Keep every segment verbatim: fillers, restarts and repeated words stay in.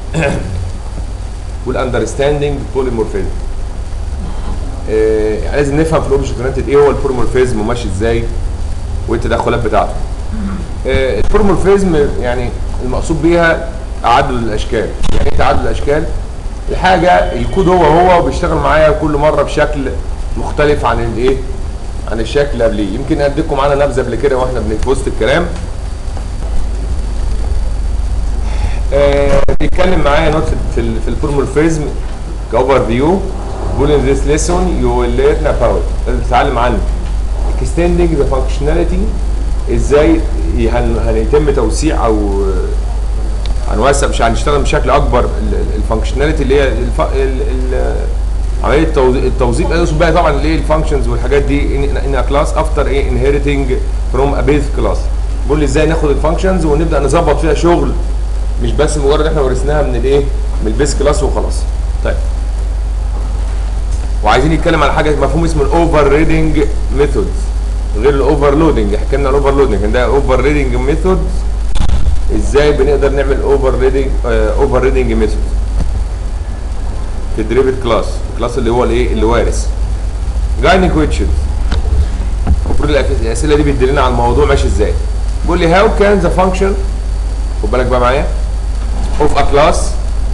والاندرستاندنج بوليمورفيزم. آه يعني لازم نفهم في الاوبجكت اورينتد ايه هو البوليمورفيزم وماشي ازاي وايه التدخلات بتاعته. آه البوليمورفيزم يعني المقصود بيها تعدد الاشكال. يعني ايه تعدد الاشكال؟ الحاجه الكود هو هو وبيشتغل معايا كل مره بشكل مختلف عن الايه؟ عن الشكل اللي قبليه. يمكن اديكم معانا نبذه قبل كده واحنا في وسط الكلام. آه بيتكلم معايا نوت في ال في البوليمورفيزم كاوفر فيو. بيقول ان ذيس ليسون يو ويل ليرن اباوت، لازم تتعلم عنه extending the functionality، ازاي هنتم توسيع او هنوسع، مش هنشتغل بشكل اكبر الفانكشناليتي اللي هي عمليه التوظيف. يقصد بقى طبعا الايه الفانكشنز والحاجات دي ان كلاس افتر ايه انهيرتنج فروم ا بيز كلاس. بيقول لي ازاي ناخد الفانكشنز ونبدا نظبط فيها شغل، مش بس مجرد احنا ورثناها من الايه من البيز كلاس وخلاص. طيب وعايزين نتكلم على حاجه مفهوم اسمه الاوفر ريدنج ميثودز غير الاوفرلودنج. حكينا الاوفرلودنج ده اوفر ريدنج ميثودز، ازاي بنقدر نعمل اوفر ريدنج اوفر ريدنج ميثود في الدريفت كلاس، الكلاس اللي هو الايه اللي وارث. جاينينج كويشنز، المفروض الاسئله دي بتدلنا على الموضوع ماشي ازاي. بيقول لي هاو كان ذا فانكشن، خد بالك بقى معايا، اوف ا كلاس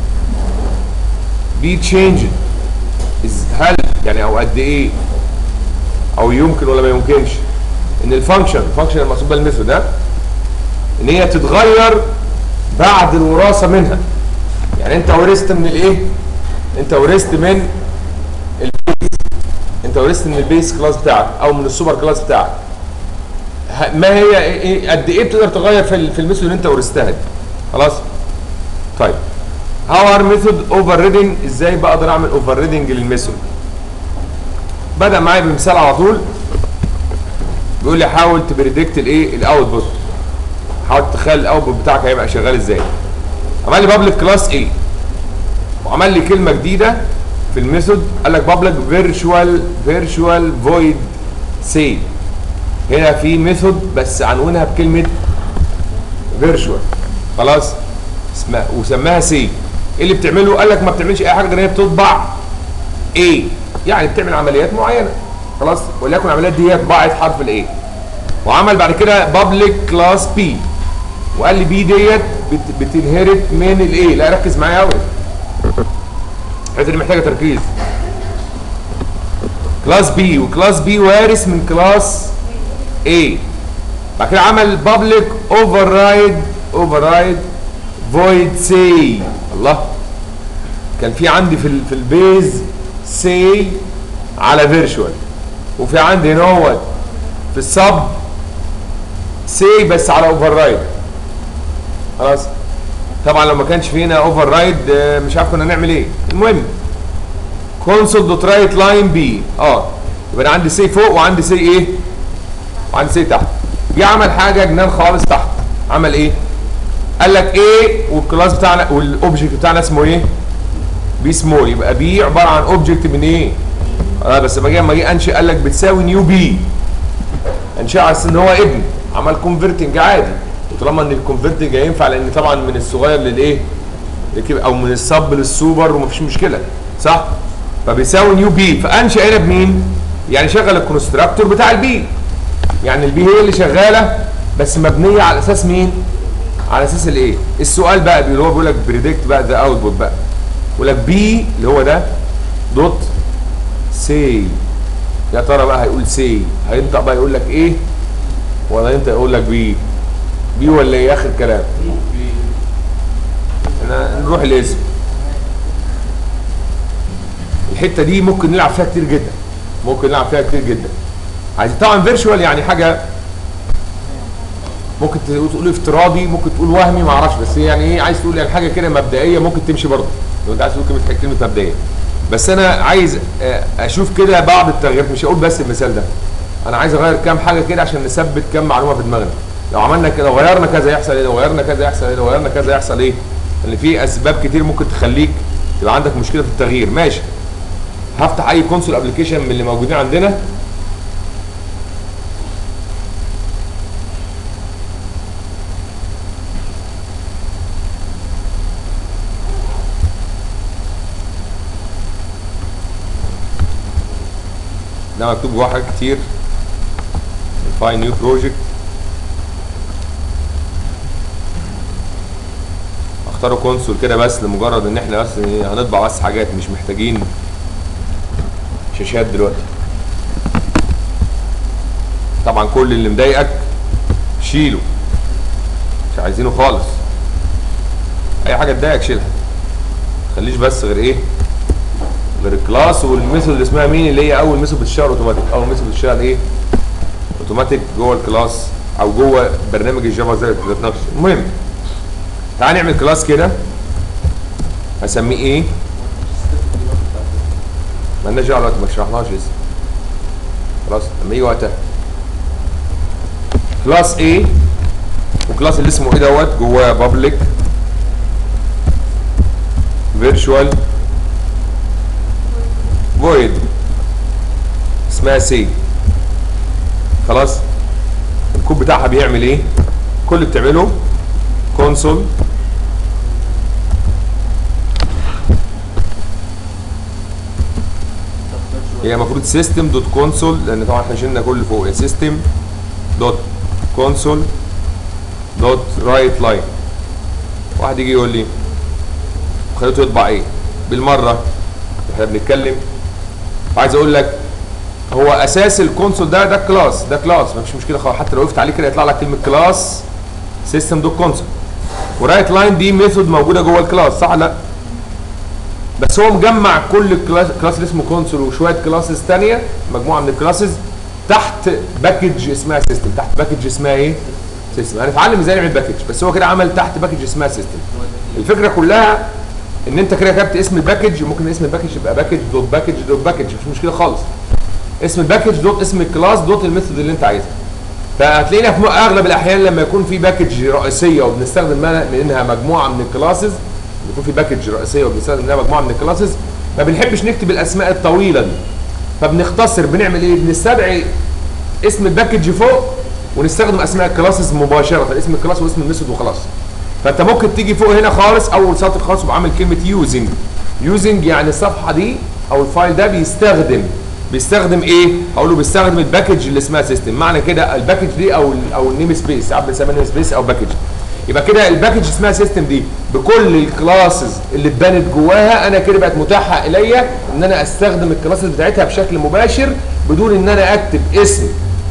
بي تشينجد، هل يعني او قد ايه او يمكن ولا ما يمكنش ان الفانكشن الفانكشن المقصود بها الميثود ده ان هي تتغير بعد الوراثه منها. يعني انت ورثت من الايه؟ انت ورثت من البيس، انت ورثت من البيس كلاس بتاعك او من السوبر كلاس بتاعك. ما هي ايه قد ايه بتقدر تغير في في الميثود اللي انت ورثتها دي؟ خلاص؟ طيب هاو ار ميثود اوفر ريدنج، ازاي بقدر اعمل اوفر ريدنج للميثود؟ بدأ معايا بمثال على طول. بيقول لي حاول تبريدكت الايه؟ الاوتبوت. حاول تتخيل الاوتبوت بتاعك هيبقى شغال ازاي. عمل لي بابليك كلاس ايه وعمل لي كلمه جديده في الميثود، قال لك بابليك فيرتشوال فيرتشوال فويد سي. هنا في ميثود بس عنوانها بكلمه فيرتشوال، خلاص، اسمها وسماها سي. ايه اللي بتعمله؟ قال لك ما بتعملش اي حاجه غير هي بتطبع ايه، يعني بتعمل عمليات معينه، خلاص، وليكن العمليات دي هي طباعه حرف الايه. وعمل بعد كده بابليك كلاس بي وقال لي بي ديت بتنهرت من الايه. لا ركز معايا قوي، الحته دي محتاجه تركيز. كلاس بي وكلاس بي وارث من كلاس ايه. بعد كده عمل بابليك اوفر رايد اوفر رايد فويد سي. الله، كان في عندي في في البيز سي على فيرتشوال، وفي عندي هنا هو في السب سي بس على اوفر رايد. خلاص، طبعا لو ما كانش فينا اوفر رايد مش عارف كنا نعمل ايه. المهم كونسول دوت رايت لاين بي، اه يبقى انا عندي سي فوق وعندي سي ايه وعندي سي تحت. جه عمل حاجه جنان خالص تحت. عمل ايه؟ قال لك ايه والكلاس بتاعنا والاوبجكت بتاعنا اسمه ايه؟ بي سمول. يبقى بي عباره عن اوبجكت من ايه؟ اه بس لما جه لما جه انشئ قال لك بتساوي نيو بي. انشئ على اساس ان هو ابن، عمل كونفرتنج عادي. وطالما ان الكونفرتنج هينفع لان طبعا من الصغير للايه؟ او من السب للسوبر ومفيش مشكله، صح؟ فبيساوي نيو بي، فانشئ هنا بمين؟ يعني شغل الكونستراكتور بتاع البي. يعني البي هي اللي شغاله بس مبنيه على اساس مين؟ على اساس الايه؟ السؤال بقى اللي هو بيقول لك بريدكت بقى ذا اوتبوت بقى. يقول لك بي اللي هو ده دوت سي. يا ترى بقى هيقول سي هينطق بقى يقول لك ايه؟ ولا ينطق يقول لك بي؟ بي ولا ايه اخر كلام؟ احنا نروح الاسم. الحته دي ممكن نلعب فيها كتير جدا، ممكن نلعب فيها كتير جدا. عايز طبعا فيرتشوال يعني حاجه ممكن تقول افتراضي، ممكن تقول وهمي، ما اعرفش، بس يعني ايه عايز تقول يعني حاجه كده مبدئيه ممكن تمشي برضه لو انت عايز تقول كلمه كلمه مبدئيه. بس انا عايز اشوف كده بعض التغييرات، مش هقول بس المثال ده، انا عايز اغير كام حاجه كده عشان نثبت كام معلومه في دماغنا. لو عملنا كده لو غيرنا كذا يحصل ايه، لو غيرنا كذا يحصل ايه، لو غيرنا كذا يحصل ايه. لان في اسباب كتير ممكن تخليك يبقى عندك مشكله في التغيير. ماشي، هفتح اي كونسول ابلكيشن من اللي موجودين عندنا. ده مكتوب جواه حاجات كتير. فاين نيو بروجكت، اختاروا كونسول كده بس لمجرد ان احنا بس هنطبع بس حاجات، مش محتاجين شاشات دلوقتي. طبعا كل اللي مضايقك شيله، مش عايزينه خالص. اي حاجه تضايقك شيلها، خليش بس غير ايه، غير الكلاس والميثود اللي اسمها مين، اللي هي اول ميثود بتشتغل اوتوماتيك. اول ميثود بتشتغل ايه؟ اوتوماتيك جوه الكلاس او جوه برنامج الجافا ذات نفسه. المهم تعال نعمل كلاس كده هسميه ايه؟ مالناش دعوه دلوقتي، ما شرحناش لسه، خلاص لما يجي وقتها. كلاس ايه، وكلاس اللي اسمه ايه دوت جواه بابليك فيرتشوال فويد اسمها سي. خلاص الكود بتاعها بيعمل ايه؟ كل اللي بتعمله كونسول هي المفروض سيستم دوت كونسول، لان طبعا احنا شلنا كل اللي فوق. سيستم دوت كونسول دوت رايت لاين. واحد يجي يقول لي خليته يطبع ايه؟ بالمره احنا بنتكلم، وعايز اقول لك هو اساس الكونسول ده ده كلاس، ده كلاس مفيش مشكله خالص، حتى لو وقفت عليه كده يطلع لك كلمه كلاس سيستم دوت كونسول. ورايت لاين دي ميثود موجوده جوه الكلاس، صح لا؟ بس هو مجمع كل الكلاس كلاس اللي اسمه كونسول وشويه كلاسز ثانيه، مجموعه من الكلاسز تحت باكج اسمها سيستم. تحت باكج اسمها ايه؟ سيستم. هنتعلم ازاي نعمل باكج، بس هو كده عمل تحت باكج اسمها سيستم. الفكره كلها ان انت كده كتبت اسم الباكج، ممكن اسم الباكج يبقى باكج دوت باكج دوت باكج، مش مشكله خالص. اسم الباكج دوت اسم الكلاس دوت الميثود اللي انت عايزها. فهتلاقينا في اغلب الاحيان لما يكون في باكج رئيسيه وبنستخدم منها مجموعه من الكلاسز، يكون في باكج رئيسيه وبنستخدم منها مجموعه من الكلاسز، ما بنحبش نكتب الاسماء الطويله دي، فبنختصر. بنعمل ايه؟ بنستدعي اسم الباكج فوق ونستخدم اسماء الكلاسز مباشره، اسم الكلاس واسم الميثود وخلاص. فانت ممكن تيجي فوق هنا خالص اول سطر خالص وعامل كلمه يوزنج. يوزنج يعني الصفحه دي او الفايل ده بيستخدم بيستخدم ايه؟ هقول له بيستخدم الباكج اللي اسمها سيستم. معنى كده الباكج دي او ال او النيم سبيس، ساعات بنسميها نيم سبيس او باكج. يبقى كده الباكج اسمها سيستم دي بكل الكلاسز اللي اتبنت جواها، انا كده بقت متاحه اليا ان انا استخدم الكلاسز بتاعتها بشكل مباشر بدون ان انا اكتب اسم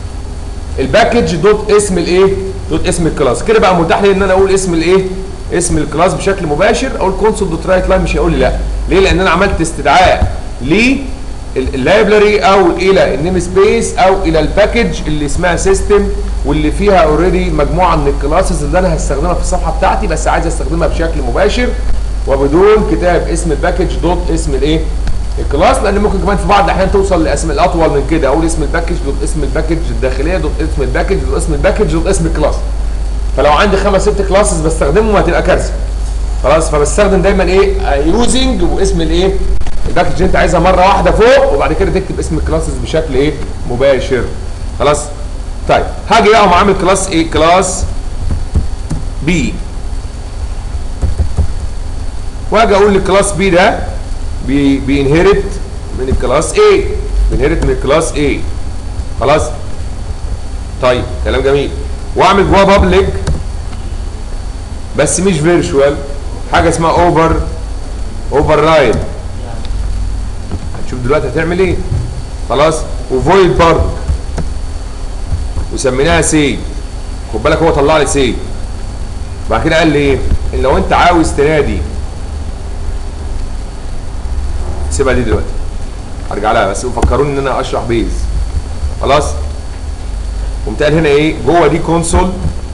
الباكج دوت اسم الايه؟ دوت اسم الكلاس. كده بقى متاح لي ان انا اقول اسم الايه؟ اسم الكلاس بشكل مباشر. اقول كونسول دوت رايت لاين مش هيقول لي لا. ليه؟ لان انا عملت استدعاء لللايبراري او الى النيم سبيس او الى الباكج اللي اسمها سيستم، واللي فيها اوريدي مجموعه من الكلاسز اللي انا هستخدمها في الصفحه بتاعتي، بس عايز استخدمها بشكل مباشر وبدون كتاب اسم الباكج دوت اسم الايه؟ الكلاس. لان ممكن كمان في بعض الاحيان توصل لاسم الاطول من كده، اقول اسم الباكج دوت اسم الباكج الداخليه دوت اسم الباكج دوت اسم الباكج دوت اسم الكلاس. فلو عندي خمس ست كلاسز بستخدمهم هتبقى كارثه. خلاص، فبستخدم دايما ايه؟ يوزنج واسم الايه؟ الباكج اللي انت عايزها مره واحده فوق، وبعد كده تكتب اسم الكلاسز بشكل ايه؟ مباشر. خلاص؟ طيب هاجي بقى وعامل كلاس ايه؟ كلاس بي. واجي اقول للكلاس بي ده بي بينهرت من الكلاس A، بينهرت من الكلاس A. خلاص؟ طيب كلام جميل. واعمل جواه بابليك بس مش فيرتشوال، حاجه اسمها اوفر اوفر رايد. هتشوف دلوقتي هتعمل ايه. خلاص؟ وفويد برضه وسميناها سي. خد بالك هو طلع لي سي. بعد كده قال لي ايه؟ ان لو انت عاوز تنادي، سيبها دي دلوقتي هرجع لها، بس فكروني ان انا اشرح بيز. خلاص؟ قمت قال هنا ايه؟ جوه دي كونسول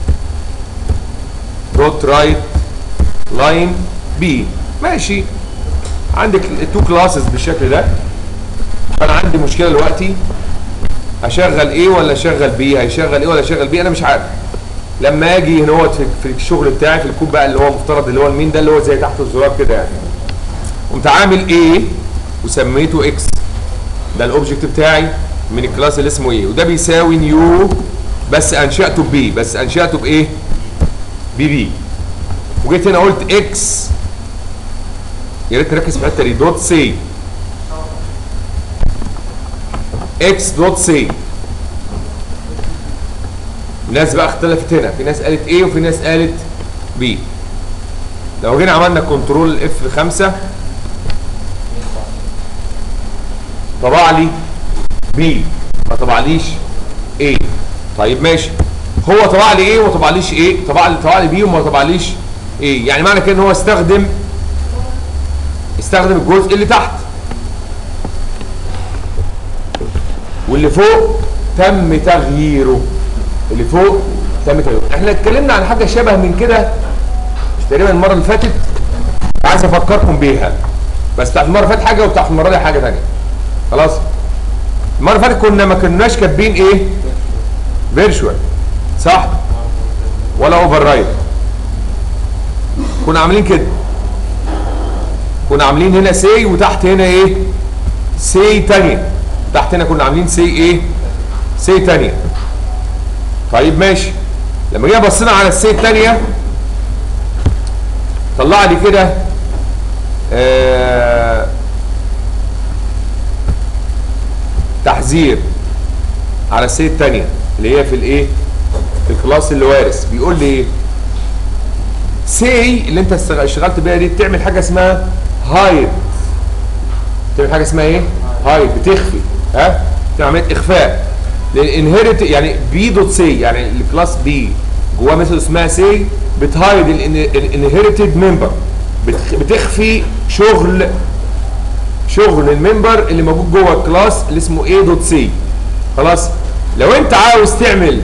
دوت رايت لاين بي. ماشي، عندك التو كلاسز بالشكل ده. فانا عندي مشكله دلوقتي، اشغل ايه ولا اشغل بي؟ هيشغل ايه ولا اشغل بي؟ انا مش عارف. لما اجي هنا في, في الشغل بتاعي في الكود بقى اللي هو مفترض اللي هو المين ده اللي هو زي تحت الزرار كده يعني، قمت عامل ايه وسميته اكس. ده الاوبجكت بتاعي من الكلاس اللي اسمه ايه، وده بيساوي نيو، بس انشاته بي، بس انشاته بايه؟ بي بي. وجيت هنا قلت اكس، يا ريت نركز في الحته دي، دوت سي اكس دوت سي. الناس بقى اختلفت هنا، في ناس قالت ايه وفي ناس قالت بي. لو جينا عملنا كنترول اف خمسة طبع لي بي ما طبعليش ايه. طيب ماشي، هو طبع لي ايه وما طبعليش ايه، طبع لي طبع لي بي وما طبعليش ايه، يعني معنى كده ان هو استخدم استخدم الجزء اللي تحت، واللي فوق تم تغييره. اللي فوق تم تغييره. احنا اتكلمنا عن حاجه شبه من كده مش تقريبا المره اللي فاتت، عايز افكركم بيها، بس بتاعت المره اللي فاتت حاجه وبتاعت المره دي حاجه ثانيه. خلاص، المره اللي فاتت كنا ما كناش كاتبين ايه؟ فيرتشوال، صح؟ ولا اوفر رايد. كنا عاملين كده، كنا عاملين هنا سي وتحت هنا ايه؟ سي ثانيه. تحت هنا كنا عاملين سي ايه؟ سي ثانيه. طيب ماشي، لما جينا بصينا على السي الثانيه طلع لي كده آه تحذير على السي الثانيه اللي هي في الايه؟ في الكلاس اللي وارث. بيقول لي ايه؟ سي اللي انت اشتغلت بيها دي بتعمل حاجه اسمها هايد. بتعمل حاجه اسمها ايه؟ هايد، بتخفي. ها؟ بتعمل عمليه اخفاء. للانهيرت يعني بي دوت سي، يعني الكلاس بي جواه ميثود اسمها سي بتهايد الانهيرتد ممبر، بتخفي شغل شغل الممبر اللي موجود جوه الكلاس اللي اسمه اي دوت سي. خلاص، لو انت عاوز تعمل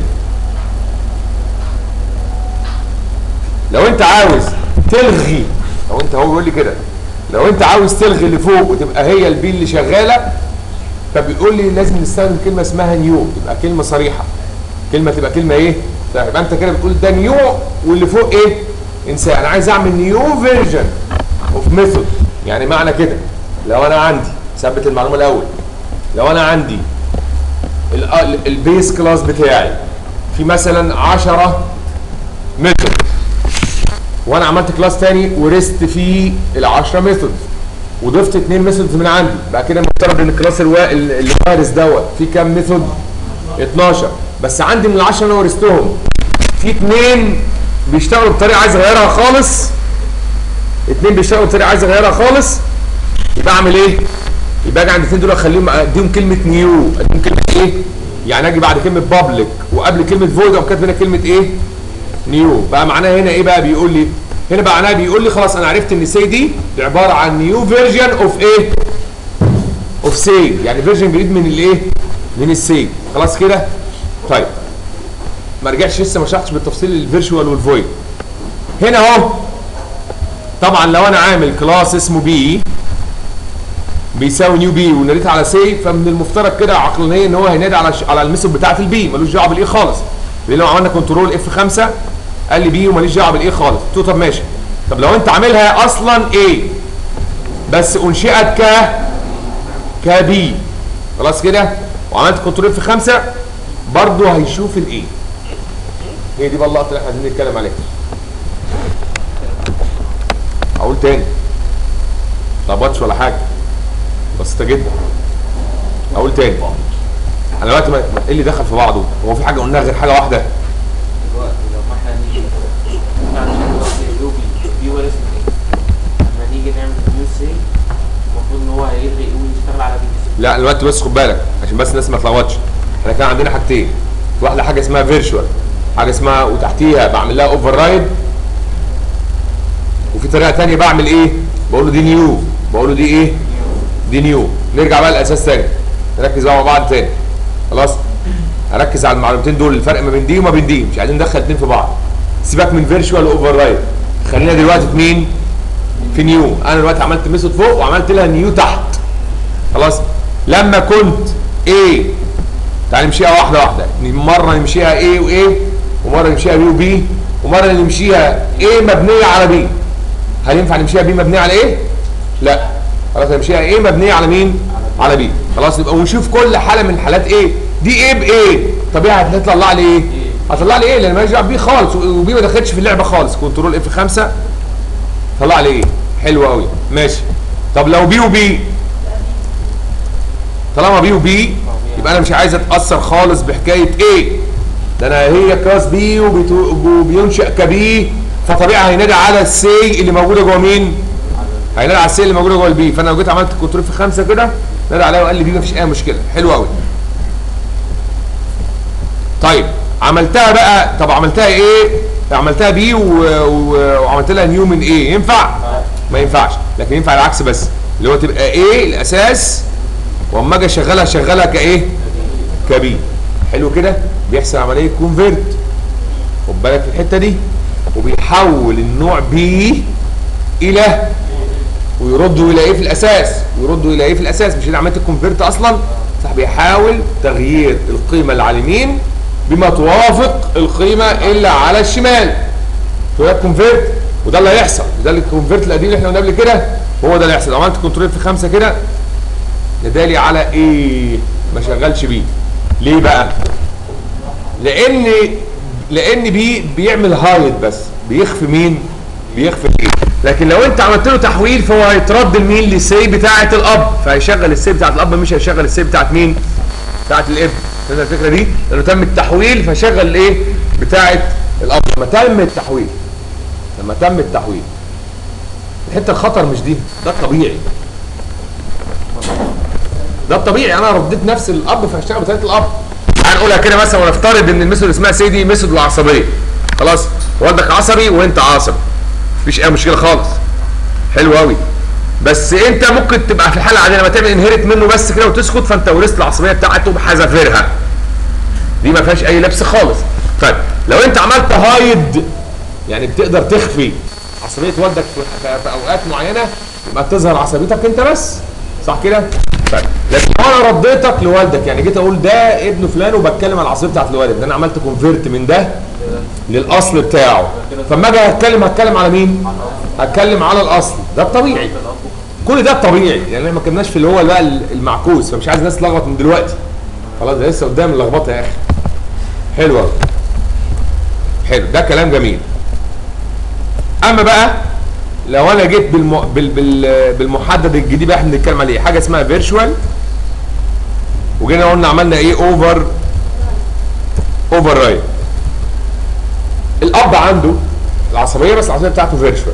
لو انت عاوز تلغي لو انت هو بيقول لي كده لو انت عاوز تلغي اللي فوق وتبقى هي البي اللي شغاله، فبيقول لي لازم نستخدم كلمه اسمها نيو، تبقى كلمه صريحه. كلمه تبقى كلمه ايه؟ يبقى انت كده بتقول ده نيو واللي فوق ايه؟ انساه. انا عايز اعمل نيو فيرجن اوف ميثود. يعني معنى كده لو انا عندي، ثبت المعلومه الاول، لو انا عندي البيس كلاس بتاعي في مثلا عشرة ميثود، وانا عملت كلاس ثاني ورست فيه ال عشرة ميثود وضفت اثنين ميثودز من عندي، بقى كده مفترض ان الكلاس اللي وارث دوت فيه كام ميثود؟ اتناشر. بس عندي من ال عشرة اللي انا ورثتهم في اثنين بيشتغلوا بطريقه عايز اغيرها خالص، اثنين بيشتغلوا بطريقه عايز اغيرها خالص. يبقى اعمل ايه؟ يبقى اجي عند الاثنين دول اخليهم اديهم كلمه نيو، اديهم كلمه ايه؟ يعني اجي بعد كلمه بابليك وقبل كلمه فويد اقوم كاتب هنا كلمه ايه؟ نيو. بقى معناها هنا ايه بقى؟ بيقول لي هنا بقى معناها بيقول لي خلاص انا عرفت ان سي دي عباره عن نيو فيرجن اوف ايه؟ اوف سي، يعني فيرجن جديد من الايه؟ من السي. خلاص كده؟ طيب ما رجعتش لسه، ما شرحتش بالتفصيل الفيرتشوال والفويد. هنا اهو طبعا لو انا عامل كلاس اسمه بي بيساوي نيو بي وناديت على سي، فمن المفترض كده عقلانيا ان هو هينادي على على الميثود بتاعت البي، ملوش دعوه بالايه خالص. لان لو عملنا كنترول اف خمسة قال لي بي وماليش دعوه بالايه خالص. قلت له طب ماشي، طب لو انت عاملها اصلا ايه بس انشئت ك كبي، خلاص كده، وعملت كنترول اف خمسة برضه هيشوف الايه. هي دي بقى اللقطه اللي احنا عايزين نتكلم عليها. اقول تاني، ما طبطش ولا حاجه، بسيطه جدا. اقول تاني، انا دلوقتي ايه اللي دخل في بعضه؟ هو في حاجه قلناها غير حاجه واحده؟ دلوقتي لو ما احنا نيجي عشان دلوقتي يو بي بي ورث من ايه؟ لما نيجي نعمل نيو سي المفروض ان هو هيلغي ايه ويشتغل على بي. لا دلوقتي بس خد بالك عشان بس الناس ما تلخبطش. احنا كان عندنا حاجتين، واحده حاجه اسمها فيرتشوال، حاجه اسمها وتحتيها بعمل لها اوفر رايد، وفي طريقه ثانيه بعمل ايه؟ بقول له دي نيو، بقول له دي ايه؟ دي نيو. نرجع بقى للاساس ثاني، نركز بقى مع بعض ثاني. خلاص؟ هركز على المعلومتين دول، الفرق ما بين دي وما بين دي، مش عايزين ندخل اثنين في بعض. سيبك من فيرتشوال واوفر رايد، خلينا دلوقتي في مين؟ في نيو. انا دلوقتي عملت ميثود فوق وعملت لها نيو تحت. خلاص؟ لما كنت ايه؟ تعالى نمشيها واحده واحده، مره نمشيها ايه وايه، ومره نمشيها بي وبي، ومره نمشيها ايه مبنيه على بي. هل ينفع نمشيها بي مبنيه على ايه؟ لا. خلاص نمشيها ايه مبنيه على مين؟ على بي. خلاص يبقى ونشوف كل حاله من حالات ايه؟ دي ايه بايه؟ طبيعي هتطلع لي ايه؟ هتطلع لي ايه؟ لان ماليش دعوه بي خالص، وبي ما دخلتش في اللعبه خالص. كنترول اف خمسة طلع لي ايه؟ حلو قوي، ماشي. طب لو بي وبي، طالما بي وبي يبقى يبقى انا مش عايز اتاثر خالص بحكايه ايه ده، انا هي كلاس بي وبينشئ كبي، فطبيعي هينادي على السي اللي موجوده جوه مين؟ هينادي على السي اللي موجوده جوه البي. فانا لو جيت عملت كنترول في خمسه كده نادي عليها وقال لي بي مفيش اي مشكله. حلو قوي. طيب عملتها بقى، طب عملتها ايه؟ عملتها بي و... و... وعملت لها نيو من ايه؟ ينفع؟ ما ينفعش، لكن ينفع العكس بس، اللي هو تبقى ايه الاساس واما اجي اشغلها اشغلها كايه؟ كبي. حلو كده؟ بيحصل عمليه كونفيرت، خد بالك في الحته دي، وبيحول النوع بي الى ويردوا الى ايه في الاساس؟ ويردوا الى ايه في الاساس؟ مش عمليه الكونفيرت اصلا؟ صح، بيحاول تغيير القيمه اللي على اليمين بما توافق القيمه اللي على الشمال. تقول لك كونفيرت، وده اللي هيحصل، ده الكونفيرت القديم اللي احنا قلنا قبل كده هو ده اللي هيحصل. لو عملت كنترول في خمسه كده ندالي على ايه؟ ما شغلش بيه. ليه بقى؟ لان لان بي بيعمل هايد بس، بيخفي مين؟ بيخفي ايه؟ لكن لو انت عملت له تحويل فهو هيترد لمين؟ للسي بتاعه الاب، فهيشغل السي بتاعه الاب مش هيشغل السي بتاعه مين؟ بتاعه الابن. فهمت الفكره دي؟ لانه تم التحويل فشغل الايه؟ بتاعه الاب. لما تم التحويل لما تم التحويل الحته الخطر مش دي، ده الطبيعي. ده الطبيعي، انا رديت نفس الاب فهشتغل بطريقه الاب. هنقولها كده مثلا ونفترض ان الميثود اسمها سي دي ميثود العصبيه. خلاص؟ والدك عصبي وانت عصبي. مفيش اي مشكله خالص. حلو قوي. بس انت ممكن تبقى في الحاله العاديه لما تعمل انهيرت منه بس كده وتسكت فانت ورثت العصبيه بتاعته بحذافيرها. دي ما فيهاش اي لبس خالص. طيب لو انت عملت هايد يعني بتقدر تخفي عصبيه والدك في, في اوقات معينه يبقى تظهر عصبيتك انت بس. صح كده؟ طيب لكن انا رديتك لوالدك، يعني جيت اقول ده ابن فلان وبتكلم على العصبيه بتاعت الوالد، ده انا عملت كونفيرت من ده للاصل بتاعه. فلما اجي هتكلم هتكلم على مين؟ هتكلم على الاصل. ده الطبيعي. كل ده الطبيعي، يعني ما كناش في اللي هو بقى المعكوس، فمش عايز الناس تلخبط من دلوقتي. خلاص ده لسه قدام اللخبطه يا اخي. حلو قوي. حلو، ده كلام جميل. اما بقى لو انا جيت بالم... بال... بال... بالمحدد الجديد بقى احنا بنتكلم عليه حاجه اسمها فيرتشوال، وجينا قلنا عملنا ايه؟ اوفر اوفر رايد. الاب عنده العصبيه بس العصبيه بتاعته فيرتشوال.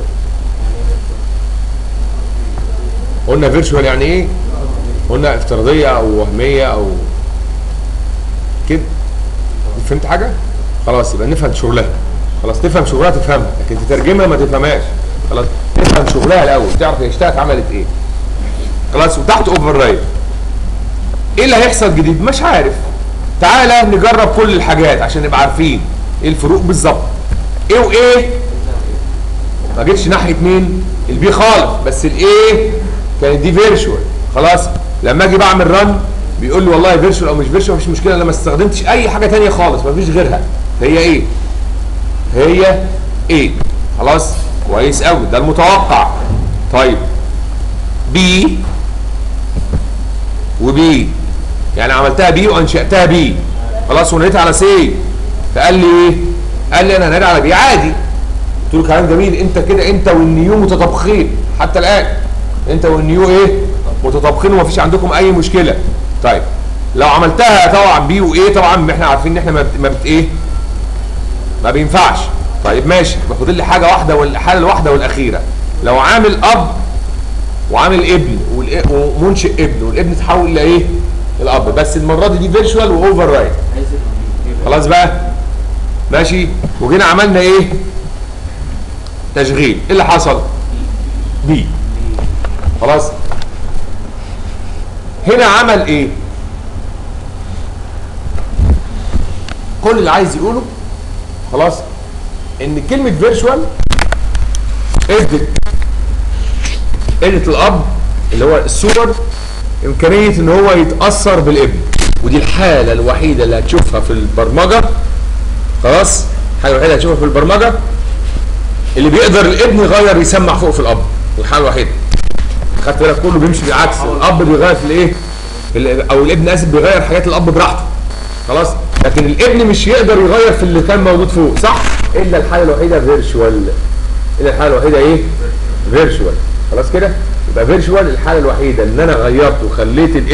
قلنا فيرتشوال يعني ايه؟ قلنا افتراضيه او وهميه او كده. فهمت حاجه؟ خلاص يبقى نفهم شغلها. خلاص تفهم شغلها تفهمها، لكن تترجمها ما تفهمهاش. خلاص تفهم شغلها الاول تعرف هي اشتغلت عملت ايه. خلاص وتحت اوفر رايد. ايه اللي هيحصل جديد؟ مش عارف. تعالى نجرب كل الحاجات عشان نبقى عارفين ايه الفروق بالظبط. ايه وايه؟ ما جيتش ناحيه مين؟ البي خالص، بس الايه كانت دي فيرتشوال. خلاص لما اجي بعمل رن بيقول لي والله فيرتشوال او مش فيرتشوال مفيش مشكله، انا ما استخدمتش اي حاجه ثانيه خالص مفيش غيرها. هي ايه؟ هي ايه؟ خلاص كويس قوي، ده المتوقع. طيب بي وبي يعني عملتها بي وانشاتها بي. خلاص وناديت على سي فقال لي ايه؟ قال لي انا هنادي على بي عادي. قلت له كلام جميل، انت كده انت والنيو متطابقين حتى الان. انت والنيو ايه؟ متطابقين ومفيش عندكم اي مشكله. طيب لو عملتها طبعا بي وايه طبعا احنا عارفين ان احنا ما بت ايه؟ ما بينفعش. طيب ماشي، باخد لي حاجه واحده والحاله الواحده والاخيره. لو عامل اب وعامل ابن ومنشئ ابن والابن تحول لايه؟ الاب، بس المره دي دي فيرتشوال واوفر رايد. خلاص بقى ماشي. وجينا عملنا ايه؟ تشغيل. ايه اللي حصل؟ بي. خلاص هنا عمل ايه؟ كل اللي عايز يقوله خلاص ان كلمه فيرتشوال ادت ادت الاب اللي هو السوبر امكانيه ان هو يتاثر بالابن، ودي الحاله الوحيده اللي هتشوفها في البرمجه. خلاص الحاله الوحيده اللي هتشوفها في البرمجه اللي بيقدر الابن يغير يسمع فوق في الاب. الحاله الوحيده. خدت بالك كله بيمشي بالعكس، الاب بيغير في الايه؟ او الابن اسف بيغير حاجات الاب براحته. خلاص لكن الابن مش يقدر يغير في اللي كان موجود فوق. صح؟ الا الحاله الوحيده فيرتشوال. الا الحاله الوحيده ايه؟ فيرتشوال. خلاص كده؟ يبقى فيرتشوال الحاله الوحيده ان انا غيرت وخليت الابن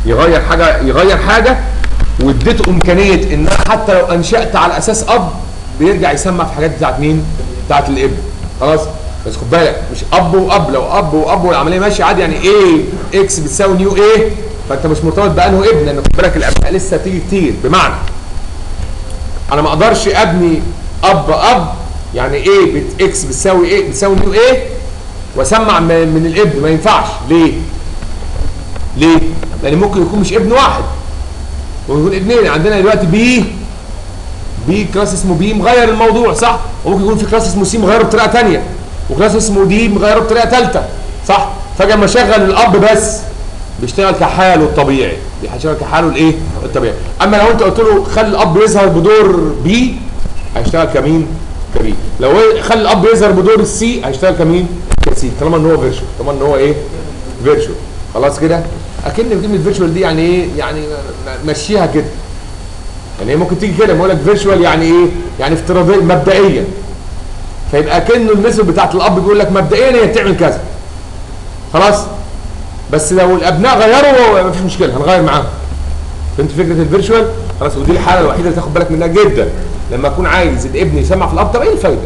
يغير حاجه يغير حاجه واديته امكانيه ان حتى لو انشات على اساس اب بيرجع يسمع في حاجات بتاعت مين؟ بتاعت الابن. خلاص؟ بس خد بالك مش اب واب، لو اب واب والعمليه ماشيه عادي يعني ايه اكس بتساوي نيو ايه، فانت مش مرتبط بانه ابن، لان خد بالك الابناء لسه تيجي كتير. بمعنى انا ما اقدرش ابني اب اب يعني ايه بت اكس بتساوي ايه بتساوي نيو ايه واسمع من الابن، ما ينفعش. ليه؟ ليه؟ لان ممكن يكون مش ابن واحد، ممكن يكون ابنين. عندنا دلوقتي بي بي كلاس اسمه بي مغير الموضوع صح؟ وممكن يكون في كلاس اسمه سي مغيره بطريقه ثانيه، وكلاس اسمه دي مغيره بطريقه ثالثه صح؟ فجاه لما اشغل الاب بس بيشتغل كحاله الطبيعي، بيشتغل كحاله الايه؟ الطبيعي. اما لو انت قلت له خلي الاب يظهر بدور بي هيشتغل كمين؟ كبي. لو خلي الاب يظهر بدور السي هيشتغل كمين؟ كسي، طالما ان هو فيرشوال، طالما ان هو ايه؟ فيرشوال. خلاص كده؟ اكن كلمه فيرشوال دي يعني ايه؟ يعني مشيها كده. يعني هي ممكن تيجي كده بقول لك فيرشوال يعني ايه؟ يعني افتراضيا مبدئيا. فيبقى كأنه المثل بتاعت الاب بيقول لك مبدئيا هي بتعمل كذا. خلاص؟ بس لو الابناء غيروا مفيش مشكله هنغير معاهم. فهمت فكره الفيرشوال؟ خلاص، ودي الحاله الوحيده اللي تاخد بالك منها جدا لما اكون عايز الابن يسمع في الاب. طب ايه الفايده؟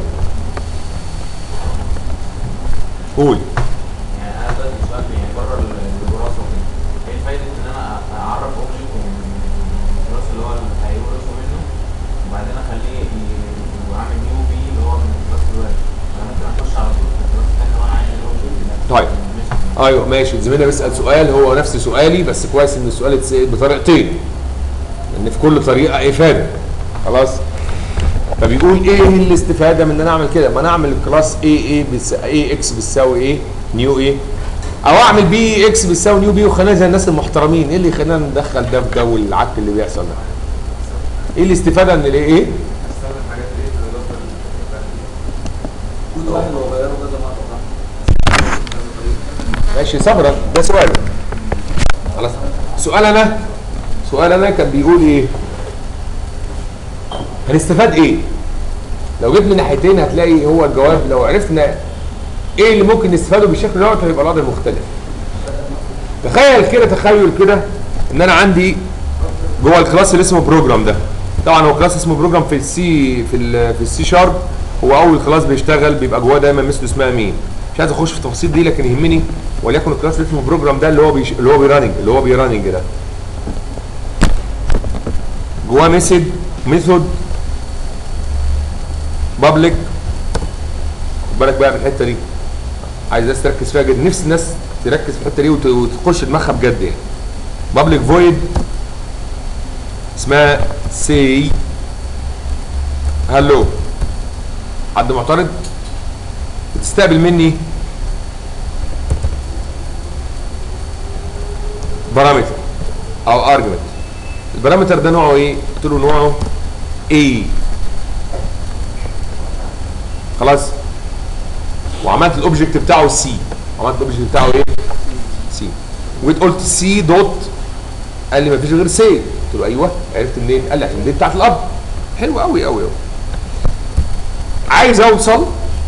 قول. يعني انا دلوقتي سؤال يعني بره الوراثه وكده، ايه الفايده ان انا اعرف اوبجكت من الوراثه اللي هو اللي هيورثه منه وبعدين اخليه يعمل نيو بي اللي هو من الكلاس الوارد؟ انا ممكن اخش على طول في الكلاس الثاني وانا عايز الاوبجكت. طيب ايوه ماشي، زميلنا بيسال سؤال هو نفس سؤالي، بس كويس ان السؤال اتسال بطريقتين لان في كل طريقه افاده. خلاص؟ فبيقول ايه الاستفاده من ان انا اعمل كده؟ ما انا اعمل الكلاس اي اي بس اي اكس بتساوي ايه؟ نيو ايه؟ او اعمل بي اكس بتساوي نيو بي وخلينا زي الناس المحترمين. ايه اللي يخلينا ندخل ده في جو العك اللي بيحصل ده؟ ايه الاستفاده من الايه؟ ايه؟ استخدم حاجات ايه في الاضافه كل واحد لو غيره كذا مره. ماشي صبرا، ده سؤال. خلاص، سؤال انا سؤال انا كان بيقول ايه؟ هنستفاد ايه؟ لو جبنا ناحيتين هتلاقي هو الجواب. لو عرفنا ايه اللي ممكن نستفاده بالشكل دوت هيبقى الوضع مختلف. تخيل كده تخيل كده ان انا عندي جوه الكلاس اللي اسمه بروجرام ده. طبعا هو كلاس اسمه بروجرام في السي في ال في السي شارب. هو اول كلاس بيشتغل بيبقى جواه دايما مثله اسمها مين. مش عايز اخش في التفاصيل دي لكن يهمني وليكن الكلاس اللي اسمه بروجرام ده اللي هو بيش... اللي هو بيراننج اللي هو بيراننج ده جواه ميثود ميثود بابليك. خد بالك بقى من الحته دي، عايز الناس تركز فيها جدا، نفس الناس تركز في الحته دي وت... وتخش دماغها بجد يعني. بابليك فويد اسمها سي هالو. حد معترض؟ بتستقبل مني بارامتر او ارجمنت. البارامتر ده نوعه ايه؟ قلت له نوعه ايه. خلاص؟ وعملت الاوبجكت بتاعه سي. عملت الاوبجكت بتاعه ايه؟ سي. وجيت قلت سي دوت، قال لي مفيش غير سي. قلت له ايوه. عرفت منين؟ قال لي عشان دي بتاعت الاب. حلو قوي قوي قوي. عايز اوصل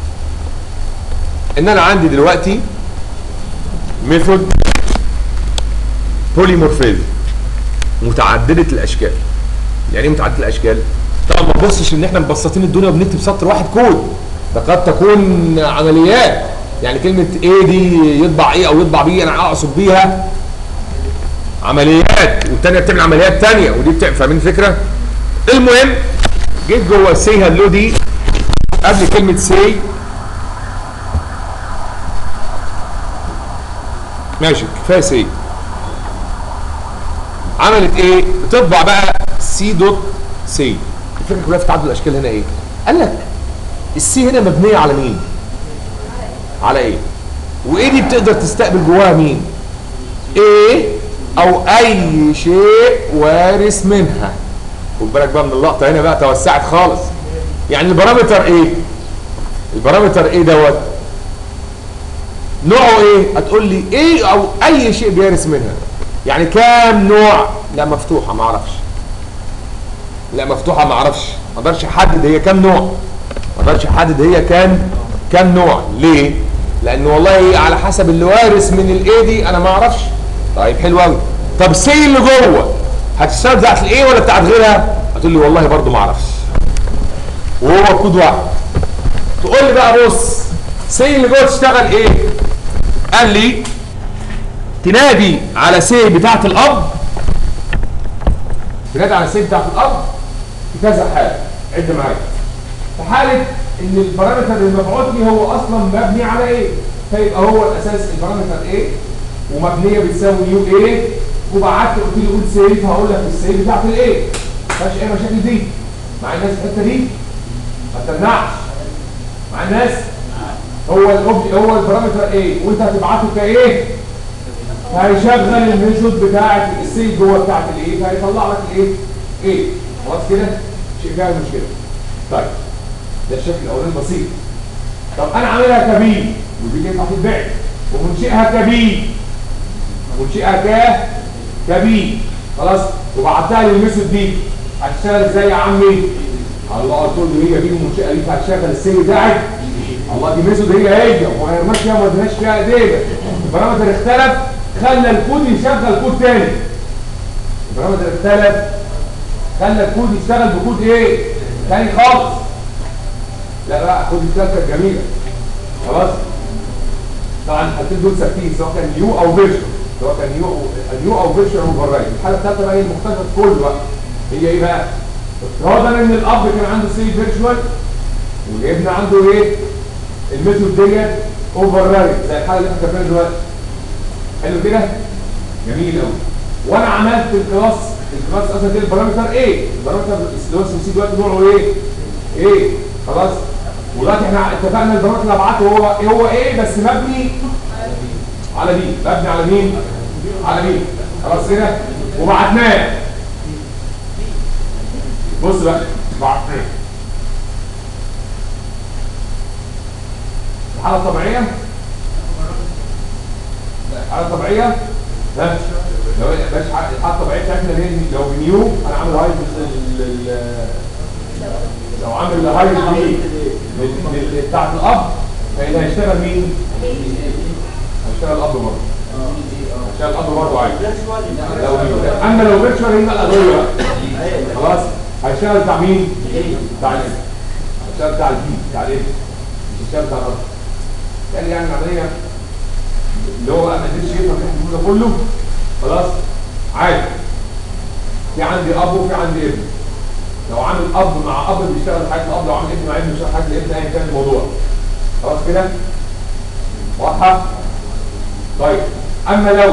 ان انا عندي دلوقتي ميثود بوليمورفيزم متعدده الاشكال. يعني ايه متعدده الاشكال؟ طبعا ما تبصش ان احنا مبسطين الدنيا وبنكتب سطر واحد كود، ده قد تكون عمليات. يعني كلمه ايه دي يطبع ايه او يطبع بيه انا اقصد بيها عمليات، والثانيه بتعمل عمليات ثانيه ودي بتعمل. فاهمين الفكره؟ المهم جيت جوه سي هالو دي قبل كلمه سي ماشي كفايه سي. عملت ايه؟ بتطبع بقى سي دوت سي. الفكره كلها في تعدد الاشكال هنا ايه؟ قال لك السي هنا مبنيه على مين؟ على ايه؟ وايه دي بتقدر تستقبل جواها مين؟ ايه او اي شيء وارث منها. خد بالك بقى من اللقطه هنا بقى توسعت خالص. يعني البارامتر ايه؟ البارامتر ايه دوت؟ نوعه ايه؟ هتقول لي ايه او اي شيء بيرث منها. يعني كام نوع؟ لا مفتوحه ما اعرفش. لا مفتوحه ما اعرفش. ما اقدرش احدد هي كام نوع. ما اقدرش احدد هي كام كام نوع. ليه؟ لان والله على حسب اللي وارث من الايه دي انا ما اعرفش. طيب حلو قوي. طب سي اللي جوه هتشتغل بتاعت الايه ولا بتاعت غيرها؟ هتقول لي والله برضو ما اعرفش وهو كود واحد. تقول لي بقى بص سي اللي جوه تشتغل ايه؟ قال لي تنادي على سي بتاعت الاب، تنادي على سي بتاعت الاب في كذا حاله. عد معايا. في حاله ان البارامتر اللي مبعوث لي هو اصلا مبني على ايه؟ فيبقى هو الاساس البارامتر ايه ومبنيه بتساوي نيو ايه، وبعت قلت لي قول سي فهقول لك السي بتاعت الايه. ما فيهاش اي مشاكل دي مع الناس. الحته دي ما تمنعش مع الناس. هو الاوبجي هو البارامتر ايه وانت هتبعته كايه، فهيشغل الميثود بتاعت السي جوه بتاعت الايه، فهيطلع لك الايه ايه. خلاص كده شيء فيها مشكله. طيب ده الشكل الاولاني بسيط. طب انا عاملها كبي ودي تنفع تتباع ومنشئها كبي منشئها ك كبي خلاص، وبعتها للميثود دي هتشتغل ازاي يا عمي؟ الله قلت له هي دي المنشئه دي هتشغل السي بتاعك. الله دي ميثود هي هي وما هرماش فيها ما اديناش فيها ايدينا. البارامتر اختلف خلى الكود يشغل كود تاني. البارامتر اختلف خلى الكود يشتغل بكود ايه؟ تاني خالص. لا بقى خد الثالثه الجميله. خلاص؟ طبعا الحالتين دول ثابتين سواء كان نيو او فيرشن، سواء كان نيو نيو او فيرشن اوفر رايد. الحاله الثالثه بقى هي المختلفه في كله بقى. هي ايه بقى؟ افتراضا ان الاب كان عنده سي فيرشوال والابن عنده ايه؟ الميثود ديت اوفر رايد زي الحاله اللي احنا كاتبينها دلوقتي. حلو كده؟ جميل قوي. وانا عملت الكلاس الكلاس اصلا كده البارامتر ايه؟ البارامتر اللي هو اسمه سي دلوقتي نوعه ايه؟ ايه؟ خلاص؟ ودلوقتي احنا اتفقنا البارامتر اللي هبعته هو هو ايه بس مبني على دي، مبني على مين؟ على مين؟ خلاص كده؟ وبعتناه. بص بقى بعتناه. الحالة الطبيعية؟ لا الحالة الطبيعية؟ لا لو باش الحالة الطبيعية بتاعتنا لو بنيو انا عامل هاي لو عامل هاي دي بتاعت الاب فإذا هيشتغل مين؟ هيشتغل الاب برضه. هيشتغل الاب برضه عادي. لو اما لو فيرتشوال هي بقى القضية خلاص هيشتغل بتاع مين؟ بتاع الاب. هيشتغل بتاع البي بتاع الاب مش هيشتغل بتاع الاب. يعني يعني العملية اللي هو بقى ما اديتش يفهم ده كله خلاص عادي. في عندي اب وفي عندي ابن. لو عامل اب مع اب بيشتغل حاجه الاب، لو عامل ابن مع ابن بيشتغل حاجه الابن، ايا كان الموضوع. خلاص كده؟ واضحه؟ طيب اما لو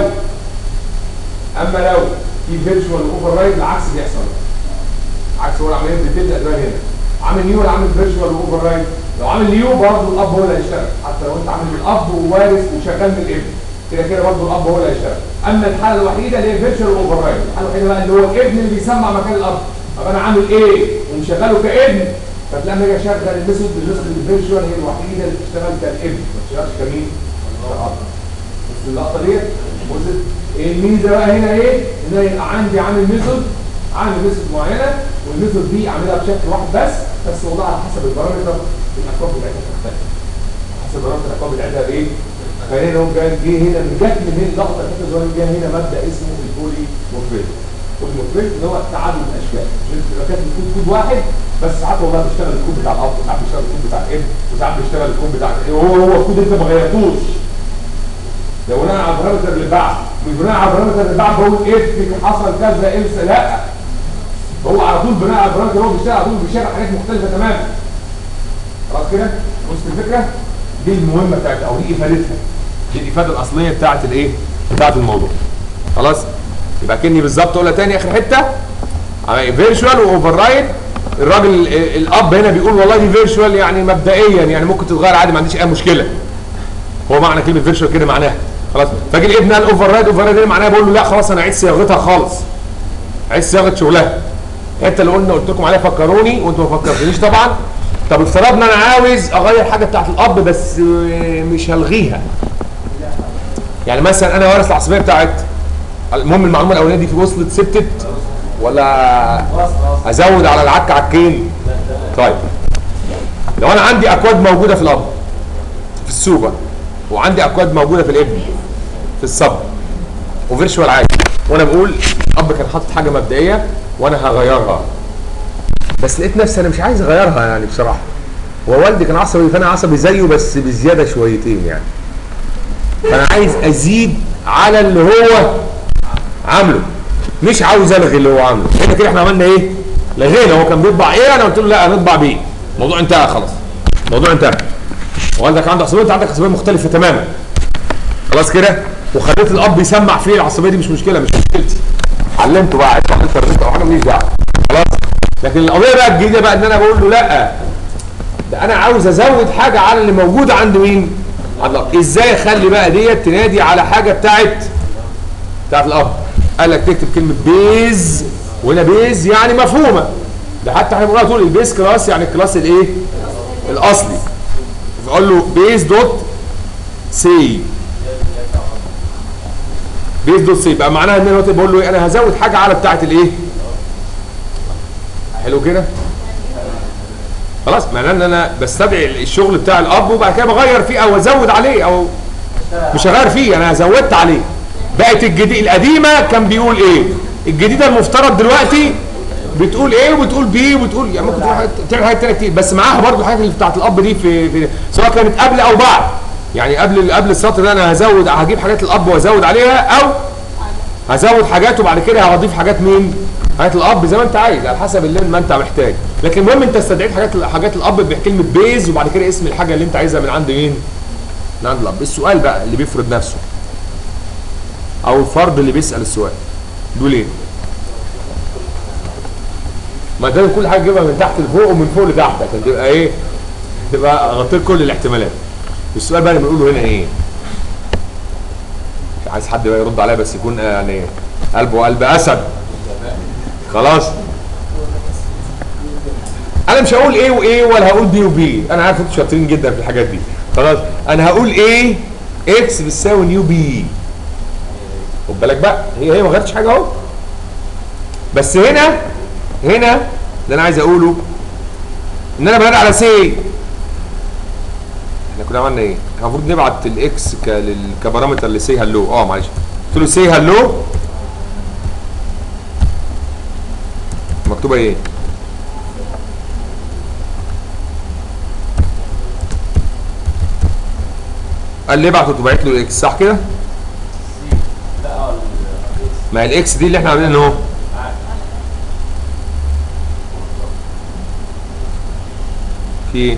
اما لو في فيرتشوال اوفر رايد العكس بيحصل. عكس هو العمليه بتبدا دلوقتي هنا. عامل نيو ولا عامل فيرتشوال اوفر رايد؟ لو عامل نيو برضه الاب هو اللي هيشتغل، حتى لو انت عامل الاب ووارث وشغال من الابن كده كده برضه الاب هو اللي هيشتغل. اما الحاله الوحيده اللي هي فيرتشوال اوفر رايد، الحاله الوحيده بقى اللي هو الابن اللي بيسمع مكان الاب. طب انا عامل ايه ومشغله كابن، فتلاقي لما اجي اشغل الميثود الميثود الفيرتشوال هي الوحيده اللي بتشتغل كابن ما بتشتغلش كمين؟ كاب. بس اللقطه ديت وصلت. الميزه بقى هنا ايه؟ ان انا يبقى عندي عامل ميثود عامل ميثود معينه والميثود دي اعملها بشكل واحد بس بس والله على حسب البارامتر الاكواد بتاعتها بتختلف. حسب البارامتر الاكواد بتاعتها بايه؟ فهنا هو جه هنا جت من هنا لقطه كده زي جه هنا مبدا اسمه البولي مورفيزم. والمورفيزم اللي هو تعدد الاشكال. بتبقى كاتب الكود كود واحد بس ساعات والله بيشتغل الكود بتاع الاب وساعات بيشتغل الكود بتاع الابن وساعات بيشتغل الكود بتاع هو هو الكود انت ما غيرتوش. لو بناء على البارامتر اللي بعد مش بناء على البارامتر اللي بعد بقول اف حصل كذا امس لا. هو على طول بناء على البارامتر اللي هو بيشتغل على طول بيشتغل حاجات مختلفه تماما. خلاص كده؟ وصلت الفكره؟ دي المهمه بتاعتها او دي افادتها. دي الافاده الاصليه بتاعت الايه؟ بتاعت الموضوع. خلاص؟ يبقى كني بالظبط اقولها تاني اخر حته فيرتشوال واوفر رايد. الراجل الاب هنا بيقول والله دي فيرتشوال يعني مبدئيا يعني ممكن تتغير عادي ما عنديش اي مشكله. هو معنى كلمه فيرتشوال كده معناها خلاص. فاجي الابن قال اوفر رايد اوفر رايد معناها بقول له لا خلاص انا عيد صياغتها خالص. عيد صياغه شغلها. الحته اللي قلنا قلت لكم عليها فكروني وانتوا ما فكرتونيش طبعا. طب افترضنا انا عاوز اغير حاجه بتاعت الاب بس مش هلغيها. يعني مثلا انا وارث العصبيه بتاعت المهم المعلومه الاولانيه دي وصلت ثبتت ولا ازود على العك عكين؟ طيب لو انا عندي اكواد موجوده في الاب في السوبر وعندي اكواد موجوده في الابن في الصب وفيرتشوال عادي وانا بقول الاب كان حاطط حاجه مبدئيه وانا هغيرها، بس لقيت نفسي انا مش عايز اغيرها يعني بصراحه. هو والدي كان عصبي فانا عصبي زيه بس بزياده شويتين يعني، فانا عايز ازيد على اللي هو عامله، مش عاوز الغي اللي هو عامله. هنا كده احنا عملنا ايه؟ لغينا. هو كان بيطبع ايه؟ انا قلت له لا هنطبع بيه. الموضوع انتهى خلاص. الموضوع انتهى. والدك عنده عصبيه، انت عندك عصبيه مختلفه تماما. خلاص كده؟ وخليت الاب يسمع فيه العصبيه دي مش مشكله، مش مشكلتي. علمته بقى على الانترنت او حاجه ماليش دعوه. خلاص؟ لكن القضيه بقى الجديده بقى ان انا بقول له لا ده انا عاوز ازود حاجه على اللي موجود عند مين؟ عند الاب. ازاي اخلي بقى ديت تنادي على حاجه بتاعت بتاعت الاب؟ قال لك تكتب كلمه بيز، وهنا بيز يعني مفهومه. ده حتى احنا بنقولها طول البيز كلاس يعني الكلاس الايه؟ الاصلي. فقول له بيز دوت سي. بيز دوت سي يبقى معناها ان انا دلوقتي بقول له ايه؟ انا هزود حاجه على بتاعت الايه؟ حلو كده؟ خلاص معناه ان انا بستدعي الشغل بتاع الاب وبعد كده بغير فيه او ازود عليه، او مش هغير فيه، انا زودت عليه. بقت الجديد القديمه كان بيقول ايه؟ الجديده المفترض دلوقتي بتقول ايه وبتقول بي وبتقول يعني ممكن تعمل حاجات ثانيه كتير، بس معاها برضو الحاجات اللي بتاعت الاب دي في, في سواء كانت قبل او بعد. يعني قبل قبل السطر ده انا هزود هجيب حاجات الاب وازود عليها، او هزود حاجات وبعد كده هضيف حاجات مين؟ حاجات الاب زي ما انت عايز على حسب اللي ما انت محتاج. لكن المهم انت استدعيت حاجات حاجات الاب بكلمه بيز وبعد كده اسم الحاجه اللي انت عايزها من عند مين؟ من عند الاب. السؤال بقى اللي بيفرض نفسه او الفرد اللي بيسال السؤال دول ايه؟ ما دام كل حاجه تجيبها من تحت لفوق ومن فوق لتحت عشان تبقى ايه؟ تبقى غطيت كل الاحتمالات. السؤال بقى اللي بنقوله هنا ايه؟ مش عايز حد بقى يرد عليا بس يكون يعني قلبه قلب اسد. خلاص؟ انا مش هقول ايه وايه ولا هقول بي وبي، انا عارف انتوا شاطرين جدا في الحاجات دي. خلاص؟ انا هقول ايه؟ اكس بتساوي نيو بي. خد بالك بقى هي هي ما غيرتش حاجه اهو. بس هنا هنا اللي انا عايز اقوله ان انا بنادي على سي. احنا كنا عملنا ايه؟ احنا المفروض نبعت الاكس كبارامتر لسي هلو. اه معلش قلت له سي هلو مكتوبه ايه؟ قال لي ابعت وتبعت له الاكس صح كده؟ ما هي الاكس دي اللي احنا عاملينها اهو. في ايه؟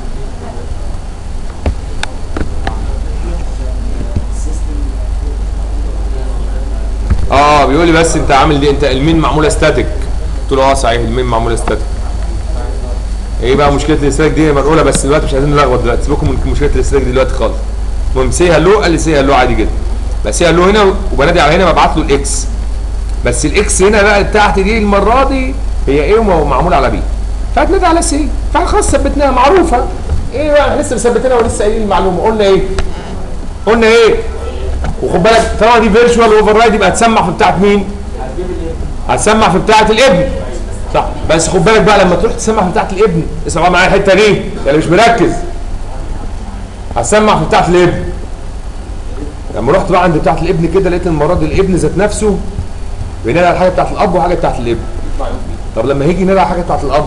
اه بيقول لي بس انت عامل دي انت المين معموله ستاتيك. قلت له اه صحيح المين معموله ستاتيك. ايه بقى مشكله الاستاتيك دي منقوله بس دلوقتي مش عايزين نلخبط دلوقتي، سيبكم من مشكله الاستاتيك دي دلوقتي خالص. المهم سي هلو قال لي سي هلو عادي جدا. بس سي هلو هنا وبنادي على هنا ببعت له الاكس. بس الاكس هنا بقى بتاعتي دي المره دي هي ايه ومعمول على بي. فهتنادي على سي. فخلاص ثبتناها معروفه. ايه بقى لسه مثبتينها ولسه قايلين المعلومه. قلنا ايه؟ قلنا ايه؟ وخد بالك طالما دي فيرتشوال اوفر رايد يبقى هتسمع في بتاعت مين؟ هتسمع في بتاعت الابن. صح بس خد بالك بقى لما تروح تسمع في بتاعت الابن اسمع معايا الحته دي يعني مش مركز. هتسمع في بتاعت الابن. لما رحت بقى عند بتاعت الابن كده لقيت المره دي الابن ذات نفسه بينادي على حاجه بتاعت الاب وحاجه بتاعت الابن. طب لما هيجي ينادي على حاجه بتاعت الاب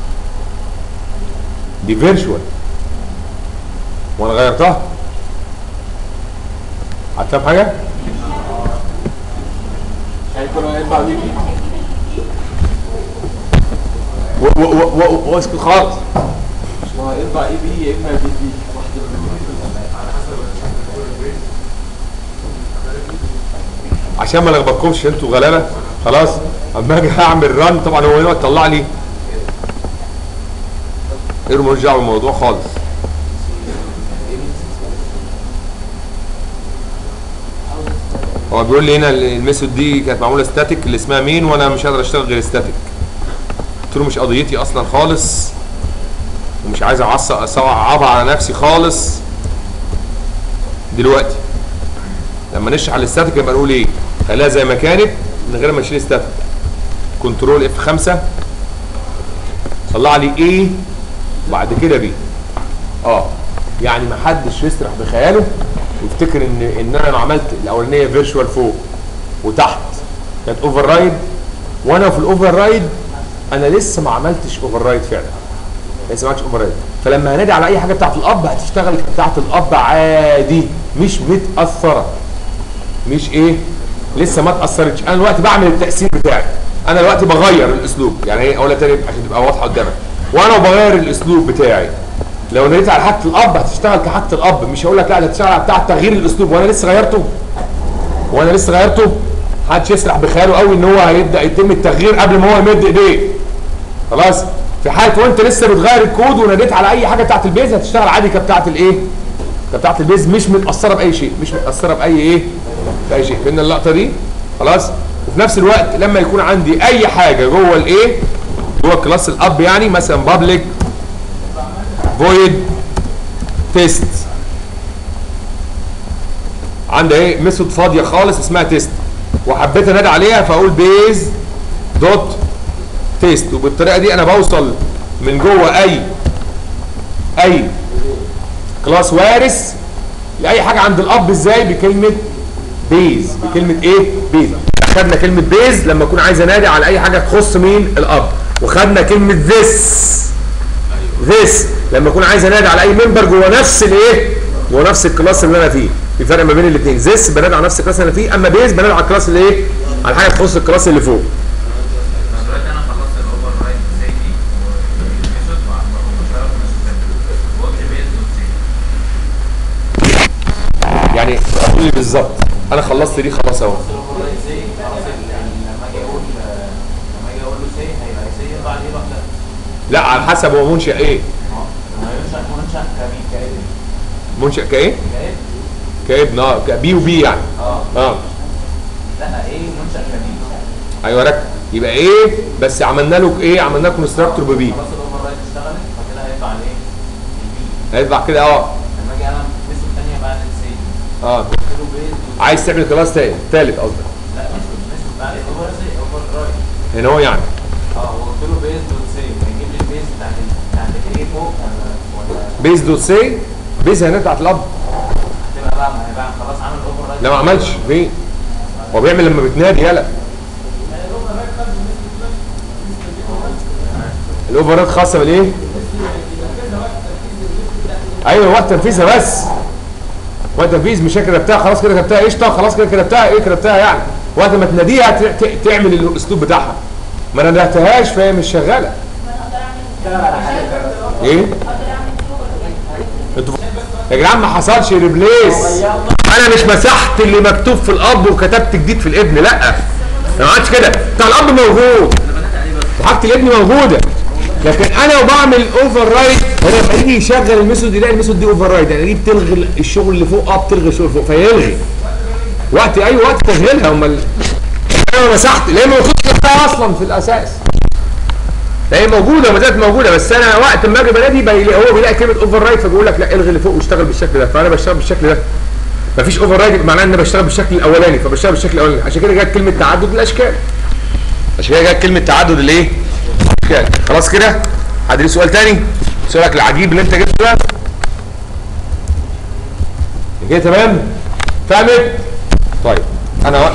دي فيرتشوال وانا غيرتها. هتفهم حاجه؟ واسكت خالص. مش هو يطبع ايه بي يا اما بي بي عشان ما لخبطكمش انتوا غلابه. خلاص اما اجي هعمل ران طبعا هو هنا طلع لي ايرور ملوش دعوه بالموضوع خالص. هو بيقول لي هنا الميثود دي كانت معموله ستاتيك اللي اسمها مين وانا مش قادر اشتغل غير ستاتيك. قلت له مش قضيتي اصلا خالص ومش عايز اصعبها على نفسي خالص دلوقتي. لما نشرح الاستاتيك يبقى نقول ايه؟ خليها زي ما كانت من غير ما نشيل ستاتيك. كنترول اف خمسة طلع لي ايه وبعد كده بي. اه يعني ما حدش يسرح بخياله ويفتكر ان ان انا عملت الاولانيه فيرتشوال فوق وتحت كانت اوفر رايد، وانا في الاوفر رايد انا لسه ما عملتش اوفر رايد فعلا، لسه ما عملتش اوفر رايد. فلما هنادي على اي حاجه بتاعت الاب هتشتغل بتاعت الاب عادي، مش متاثره، مش ايه، لسه ما اتاثرتش. انا دلوقتي بعمل التاثير بتاعي، انا دلوقتي بغير الاسلوب، يعني ايه اقولها تاني عشان تبقى واضحه قدامك. وانا بغير الاسلوب بتاعي، لو ناديت على حاجه الاب هتشتغل كحاجه الاب، مش هقول لك لا ده هتشتغل على بتاع تغيير الاسلوب وانا لسه غيرته، وانا لسه غيرته. محدش يسرح بخياله قوي ان هو هيبدا يتم التغيير قبل ما هو يمد ايديه. خلاص؟ في حاله وانت لسه بتغير الكود وناديت على اي حاجه بتاعت البيز هتشتغل عادي كبتاعت الايه؟ كبتاعت البيز، مش متاثره باي شيء، مش متاثره باي ايه؟ باي شيء. فهمنا اللقطه دي؟ خلاص؟ وفي نفس الوقت لما يكون عندي اي حاجه جوه الايه؟ جوه كلاس الاب، يعني مثلا بابليك فويد تيست، عندي ايه؟ ميثود فاضيه خالص اسمها تيست، وحبيت انادي عليها فاقول بيز دوت تيست، وبالطريقه دي انا بوصل من جوه اي اي كلاس وارث لاي حاجه عند الاب. ازاي؟ بكلمه بيز، بكلمه ايه؟ بيز. خدنا كلمه بيز لما اكون عايز انادي على اي حاجه تخص مين؟ الاب. وخدنا كلمه ذس ذس لما اكون عايز انادي على اي ممبر جوه نفس الايه؟ جوه نفس الكلاس اللي انا فيه. في فرق ما بين الاثنين، ذس بنادي على نفس الكلاس اللي انا فيه، اما بيز بنادي على الكلاس اللي ايه؟ على حاجه تخص الكلاس اللي فوق. يعني قول لي بالظبط، انا خلصت دي خلاص اهو. لا على حسب هو منشأ ايه؟ منشأ كايه؟ منشأ كايه؟ كابن، اه بي وبي يعني. اه اه لا ايه منشأ كبي. ايوه ركز، يبقى ايه بس عملنا له ايه؟ عملنا له كونستراكتور ببي. خلاص الاوفر رايت اشتغلت، فكده هيطلع عليه البي. هيطلع كده اه. لما اجي انا ميثود ثانيه بعد السي اه قلت له بيز، عايز تعمل كلاس تاني ثالث قصدك؟ لا ميثود ميثود بعد الاوفر سي اوفر رايت. هنا هو يعني اه وقلت له بيز دوت سي هيجيب لي البيز بتاعت بتاعت الايه فوق ولا بيز دوت سي. بيز هنا بتاعت الاب هتبقى بقى ما هيبقى خلاص عامل اوفر رايت. لا ما عملش فين؟ هو بيعمل لما بتنادي يلا. الاوفر رايت خاصه بالايه؟ ايوه وقت تنفيذها بس. وقت تنفيذ مش كتبتها خلاص كده كتبتها قشطه خلاص كده كتبتها ايه كتبتها يعني. وقت ما تناديها تعمل الاسلوب بتاعها. ما ندهتهاش فهي مش شغاله. ايه؟ انتوا يا جدعان ما حصلش ريبليس. انا مش مسحت اللي مكتوب في الاب وكتبت جديد في الابن، لا ما عادش كده. بتاع الاب موجود وحاجه الابن موجوده، لكن انا وبعمل اوفر رايد هنا لما يجي يشغل الميثود يلاقي الميثود دي اوفر رايد، يعني دي بتلغي الشغل اللي فوق، اه بتلغي الشغل اللي فوق فيلغي وقت اي وقت تشغيلها. امال انا مسحت ليه ما كنتش اصلا في الاساس؟ فهي موجوده وما زالت موجوده، بس انا وقت ما اجي بنادي هو بيلاقي كلمه اوفر رايد فبيقول لك لا الغي اللي فوق واشتغل بالشكل ده، فانا بشتغل بالشكل ده. مفيش اوفر رايد معناه ان انا بشتغل بالشكل الاولاني فبشتغل بالشكل الاولاني. عشان كده جت كلمه تعدد الاشكال. عشان كده جت كلمه تعدد الايه؟ الاشكال. خلاص كده؟ حد ليه سؤال تاني؟ سؤالك العجيب اللي انت جبته ده؟ كده تمام؟ فهمت؟ طيب انا